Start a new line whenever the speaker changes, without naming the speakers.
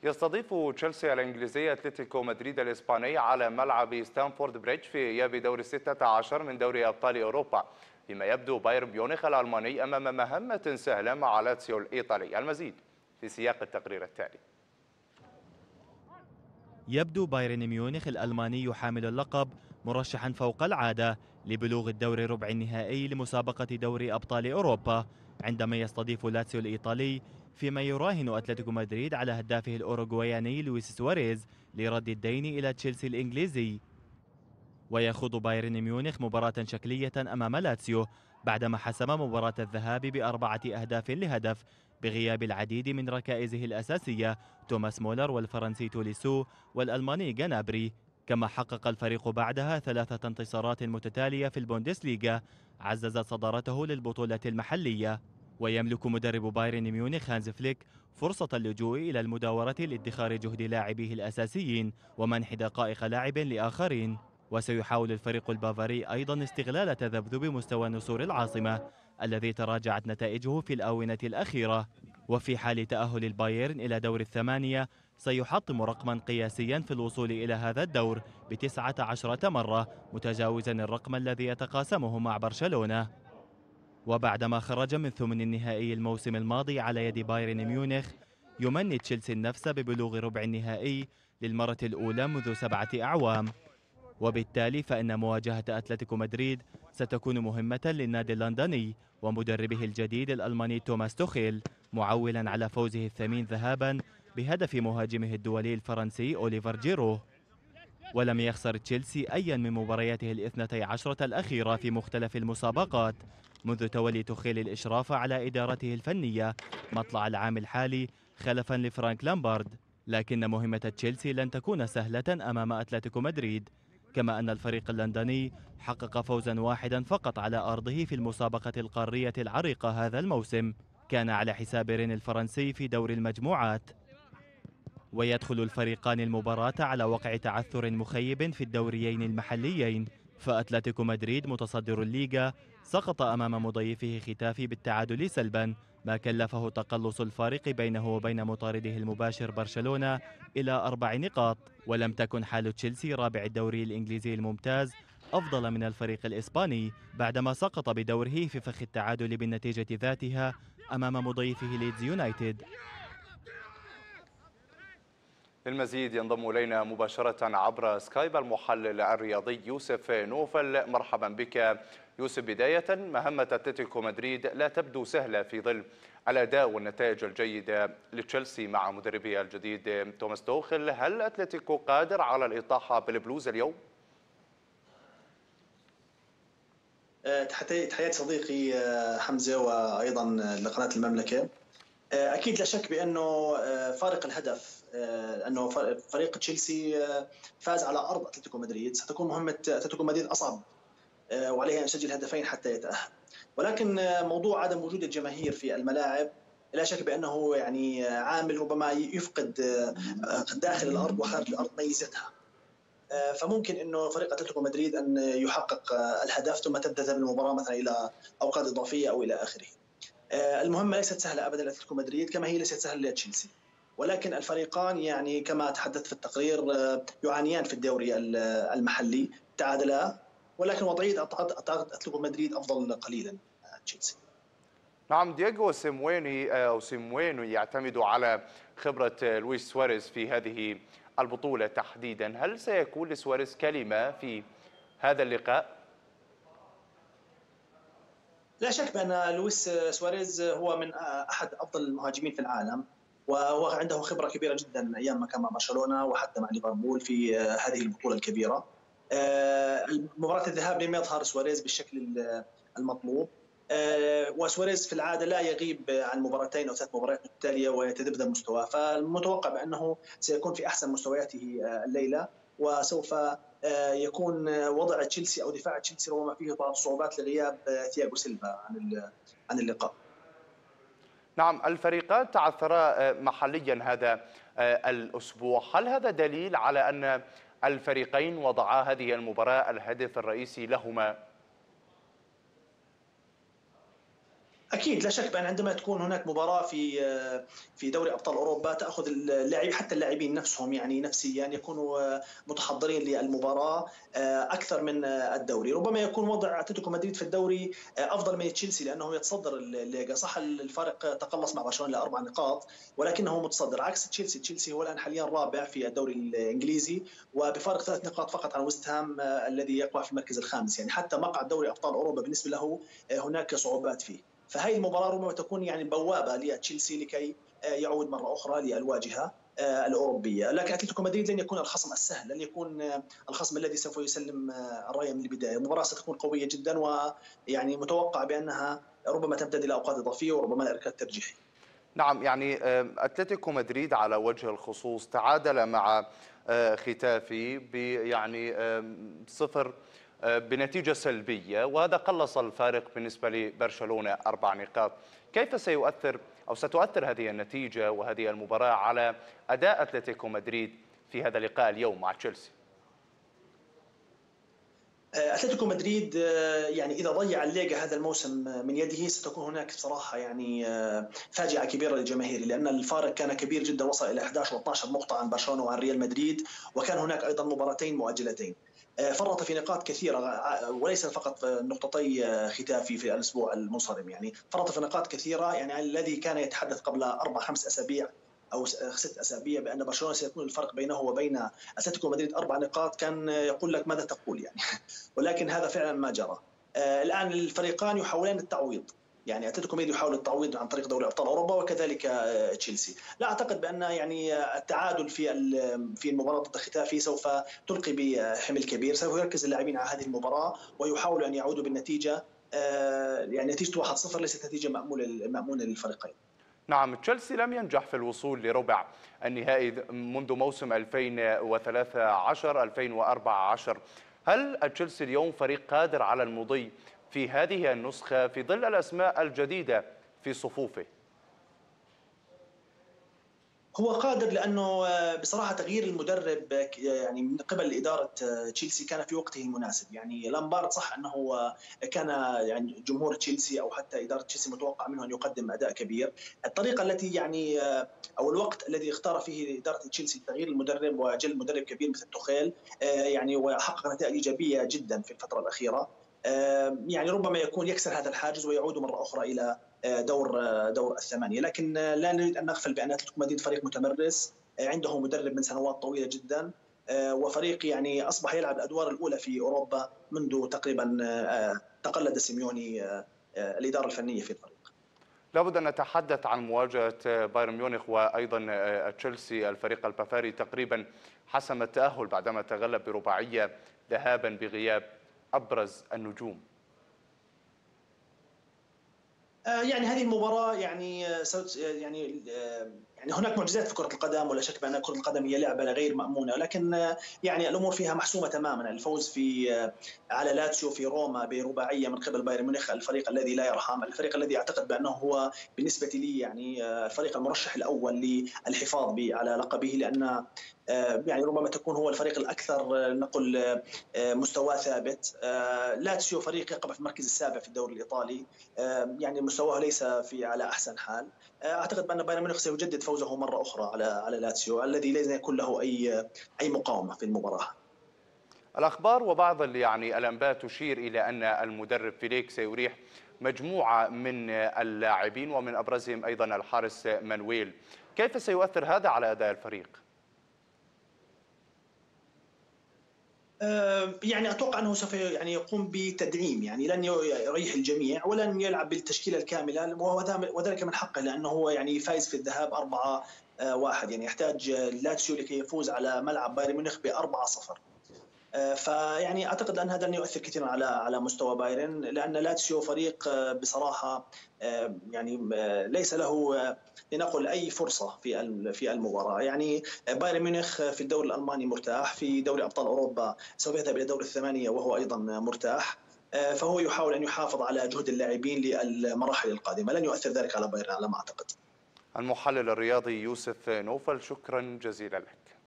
يستضيف تشيلسي الإنجليزي أتلتيكو مدريد الإسباني على ملعب ستانفورد بريدج في إياب دور 16 من دوري أبطال أوروبا، فيما يبدو بايرن ميونخ الألماني أمام مهمة سهلة مع لاتسيو الإيطالي. المزيد في سياق التقرير التالي.
يبدو بايرن ميونخ الألماني حامل اللقب مرشحا فوق العادة لبلوغ الدور الربع النهائي لمسابقة دوري أبطال أوروبا، عندما يستضيف لاتسيو الإيطالي، فيما يراهن أتلتيكو مدريد على هدافه الأوروغواياني لويس سواريز لرد الدين إلى تشيلسي الإنجليزي. ويخوض بايرن ميونخ مباراة شكلية أمام لاتسيو بعدما حسم مباراة الذهاب ب4 أهداف لهدف بغياب العديد من ركائزه الأساسية توماس مولر والفرنسي توليسو والألماني جنابري، كما حقق الفريق بعدها 3 انتصارات متتالية في البوندسليغا عززت صدارته للبطولة المحلية. ويملك مدرب بايرن ميونخ هانز فليك فرصة اللجوء إلى المداورة لادخار جهد لاعبيه الأساسيين ومنح دقائق لاعب لآخرين. وسيحاول الفريق البافاري أيضا استغلال تذبذب مستوى نسور العاصمة الذي تراجعت نتائجه في الآونة الأخيرة. وفي حال تأهل البايرن إلى دور الثمانية سيحطم رقما قياسيا في الوصول إلى هذا الدور ب19 مرة، متجاوزا الرقم الذي يتقاسمه مع برشلونة. وبعدما خرج من ثمن النهائي الموسم الماضي على يد بايرن ميونخ، يمني تشيلسي النفس ببلوغ ربع النهائي للمرة الأولى منذ 7 أعوام، وبالتالي فإن مواجهة أتلتيكو مدريد ستكون مهمة للنادي اللندني ومدربه الجديد الألماني توماس توخيل، معولا على فوزه الثمين ذهابا بهدف مهاجمه الدولي الفرنسي أوليفر جيرو. ولم يخسر تشيلسي أيا من مبارياته ال12 الأخيرة في مختلف المسابقات منذ تولي توخيل الإشراف على إدارته الفنية مطلع العام الحالي خلفا لفرانك لامبارد. لكن مهمة تشيلسي لن تكون سهلة أمام أتلتيكو مدريد، كما أن الفريق اللندني حقق فوزا واحدا فقط على أرضه في المسابقة القارية العريقة هذا الموسم، كان على حساب رين الفرنسي في دور المجموعات. ويدخل الفريقان المباراة على وقع تعثر مخيب في الدوريين المحليين، فأتلتيكو مدريد متصدر الليغا سقط أمام مضيفه ختافي بالتعادل سلبا، ما كلفه تقلص الفارق بينه وبين مطارده المباشر برشلونة إلى 4 نقاط. ولم تكن حال تشيلسي رابع الدوري الإنجليزي الممتاز أفضل من الفريق الإسباني بعدما سقط بدوره في فخ التعادل بالنتيجة ذاتها أمام مضيفه ليدز يونايتد.
للمزيد ينضم إلينا مباشرة عبر سكايب المحلل الرياضي يوسف نوفل. مرحبا بك يوسف. بداية، مهمة أتلتيكو مدريد لا تبدو سهلة في ظل الأداء والنتائج الجيدة لتشيلسي مع مدربها الجديد توماس توخيل. هل أتلتيكو قادر على الإطاحة بالبلوز اليوم؟
تحياتي صديقي حمزة، وأيضا لقناة المملكة. أكيد لا شك بأنه فارق الهدف، أنه فريق تشيلسي فاز على أرض أتلتيكو مدريد، ستكون مهمة أتلتيكو مدريد أصعب وعليها أن يسجل هدفين حتى يتأهل. ولكن موضوع عدم وجود الجماهير في الملاعب لا شك بأنه يعني عامل ربما يفقد داخل الأرض وخارج الأرض ميزتها. فممكن انه فريق اتلتيكو مدريد ان يحقق الهدف ثم تذهب المباراه مثلا الى اوقات اضافيه او الى اخره. المهمه ليست سهله ابدا لاتلتيكو مدريد كما هي ليست سهله لتشيلسي، ولكن الفريقان يعني كما تحدثت في التقرير يعانيان في الدوري المحلي، تعادلا، ولكن وضعيه اتلتيكو مدريد افضل قليلا من تشيلسي.
نعم، دييغو سيمويني يعتمد على خبرة لويس سواريز في هذه البطولة تحديدا. هل سيكون لسواريز كلمة في هذا اللقاء؟
لا شك بأن لويس سواريز هو من أحد أفضل المهاجمين في العالم، وهو عنده خبرة كبيرة جدا أيام ما كان مع برشلونة وحتى مع ليفربول في هذه البطولة الكبيرة. مباراة الذهاب لم يظهر سواريز بالشكل المطلوب، وسواريز في العادة لا يغيب عن مباراتين أو 3 مباريات متتالية ويتذبذب مستواه، فالمتوقع بأنه سيكون في أحسن مستوياته الليلة، وسوف يكون وضع تشيلسي أو دفاع تشيلسي ربما فيه بعض الصعوبات لغياب ثياغو سيلفا عن اللقاء.
نعم، الفريقان تعثرا محليا هذا الأسبوع. هل هذا دليل على أن الفريقين وضعا هذه المباراة الهدف الرئيسي لهما؟
اكيد لا شك بان عندما تكون هناك مباراه في دوري ابطال اوروبا تاخذ اللاعب حتى اللاعبين نفسهم يعني نفسيا يكونوا متحضرين للمباراه اكثر من الدوري. ربما يكون وضع اتلتيكو مدريد في الدوري افضل من تشيلسي لانه يتصدر الليغا. صح الفارق تقلص مع برشلونه لاربع نقاط ولكنه متصدر عكس تشيلسي هو الان حاليا رابع في الدوري الانجليزي وبفارق 3 نقاط فقط عن ويست هام الذي يقع في المركز الخامس. يعني حتى مقعد دوري ابطال اوروبا بالنسبه له هناك صعوبات فيه. فهي المباراه ربما تكون يعني بوابه لتشيلسي لكي يعود مره اخرى للواجهه الاوروبيه، لكن اتلتيكو مدريد لن يكون الخصم السهل، لن يكون الخصم الذي سوف يسلم الرايه من البدايه. المباراه ستكون قويه جدا ويعني متوقع بانها ربما تمتد الى اوقات اضافيه وربما لركلات ترجيحيه.
نعم، يعني اتلتيكو مدريد على وجه الخصوص تعادل مع ختافي يعني صفر بنتيجة سلبية، وهذا قلص الفارق بالنسبة لبرشلونة 4 نقاط. كيف سيؤثر أو ستؤثر هذه النتيجة وهذه المباراة على أداء أتلتيكو مدريد في هذا اللقاء اليوم مع تشيلسي؟
اتلتيكو مدريد يعني اذا ضيع الليغا هذا الموسم من يده ستكون هناك بصراحه يعني فاجعه كبيره للجماهير، لان الفارق كان كبير جدا وصل الى 11 و12 نقطه عن برشلونه وعن ريال مدريد، وكان هناك ايضا مباراتين مؤجلتين. فرط في نقاط كثيره وليس فقط نقطتي ختافي في الاسبوع المنصرم، يعني فرط في نقاط كثيره. يعني الذي كان يتحدث قبل 4-5 اسابيع او 6 اسابيع بان برشلونه سيكون الفرق بينه وبين اتلتيكو مدريد 4 نقاط كان يقول لك ماذا تقول يعني ولكن هذا فعلا ما جرى. الان الفريقان يحاولان التعويض، يعني اتلتيكو مدريد يحاول التعويض عن طريق دوري ابطال اوروبا وكذلك تشيلسي. لا اعتقد بان يعني التعادل في المباراه ضد ختافي سوف تلقي بحمل كبير، سوف يركز اللاعبين على هذه المباراه ويحاولوا ان يعودوا بالنتيجه، يعني نتيجه 1-0 ليست نتيجه مأمونه للفريقين.
نعم، تشيلسي لم ينجح في الوصول لربع النهائي منذ موسم 2013-2014. هل تشيلسي اليوم فريق قادر على المضي في هذه النسخة في ظل الأسماء الجديدة في صفوفه؟
هو قادر لانه بصراحه تغيير المدرب يعني من قبل اداره تشيلسي كان في وقته المناسب. يعني لامبارد صح انه كان يعني جمهور تشيلسي او حتى اداره تشيلسي متوقع منه ان يقدم اداء كبير. الطريقه التي يعني او الوقت الذي اختار فيه اداره تشيلسي تغيير المدرب وجلب مدرب كبير مثل توخيل يعني وحقق نتائج ايجابيه جدا في الفتره الاخيره، يعني ربما يكون يكسر هذا الحاجز ويعود مره اخرى الى دور الثمانيه. لكن لا نريد ان نغفل بان اتلتيكو مدريد فريق متمرس عنده مدرب من سنوات طويله جدا، وفريق يعني اصبح يلعب الادوار الاولى في اوروبا منذ تقريبا تقلد سيميوني الاداره الفنيه في الفريق.
لابد أن نتحدث عن مواجهة بايرن ميونخ وأيضا تشيلسي. الفريق البافاري تقريبا حسم التأهل بعدما تغلب برباعية ذهابا بغياب أبرز النجوم.
يعني هذه المباراة يعني هناك معجزات في كرة القدم، ولا شك بأن كرة القدم هي لعبة غير مأمونة، لكن يعني الأمور فيها محسومة تماما. الفوز على لاتسيو في روما برباعية من قبل بايرن ميونخ، الفريق الذي لا يرحم، الفريق الذي أعتقد بأنه هو بالنسبة لي يعني الفريق المرشح الأول للحفاظ على لقبه، لأن يعني ربما تكون هو الفريق الأكثر نقول مستواه ثابت. لاتسيو فريق يقع في المركز السابع في الدوري الإيطالي، يعني مستواه ليس على أحسن حال. أعتقد بأن بايرن ميونخ سيجدد فوزه مرة أخرى على لاتسيو الذي ليس يكون له أي مقاومة في المباراة.
الأخبار وبعض يعني الأنباء تشير إلى أن المدرب فيليك سيريح مجموعة من اللاعبين ومن أبرزهم أيضا الحارس مانويل. كيف سيؤثر هذا على أداء الفريق؟
يعني اتوقع انه سوف يعني يقوم بتدعيم، يعني لن يريح الجميع ولن يلعب بالتشكيله الكامله، وذلك من حقه لانه هو يعني فايز في الذهاب 4-1، يعني يحتاج لاتسيو لكي يفوز على ملعب بايرن ميونخ ب4-0. فيعني اعتقد ان هذا لن يؤثر كثيرا على مستوى بايرن، لان لاتسيو فريق بصراحه يعني ليس له لنقل اي فرصه في المباراه. يعني بايرن ميونخ في الدوري الالماني مرتاح، في دوري ابطال اوروبا سوف يذهب الى دور الثمانيه وهو ايضا مرتاح، فهو يحاول ان يحافظ على جهد اللاعبين للمراحل القادمه. لن يؤثر ذلك على بايرن على ما اعتقد.
المحلل الرياضي يوسف نوفل، شكرا جزيلا لك.